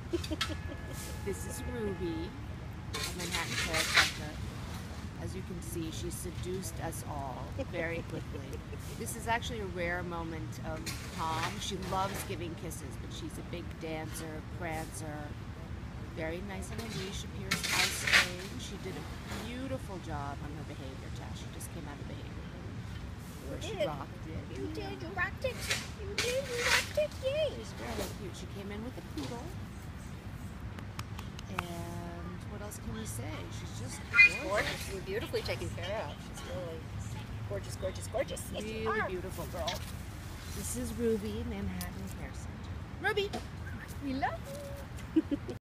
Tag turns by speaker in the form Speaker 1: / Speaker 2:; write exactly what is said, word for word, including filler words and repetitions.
Speaker 1: This is Ruby of Manhattan Care Center. As you can see, she seduced us all very quickly. This is actually a rare moment of calm. She loves giving kisses, but she's a big dancer, prancer. Very nice on a leash, appears housestaying. She did a beautiful job on her behavior test. She just came out of behavior. Where she rocked it.
Speaker 2: You did, you rocked it. You did, you rocked it, yay.
Speaker 1: She's very cute. She came in with a poodle. And what else can we say? She's just gorgeous.
Speaker 2: Gorgeous. You're beautifully taken care of. She's really gorgeous, gorgeous, gorgeous. Yes,
Speaker 1: Really
Speaker 2: you are.
Speaker 1: beautiful girl. This is Ruby, Manhattan Care Center. Ruby, we love you.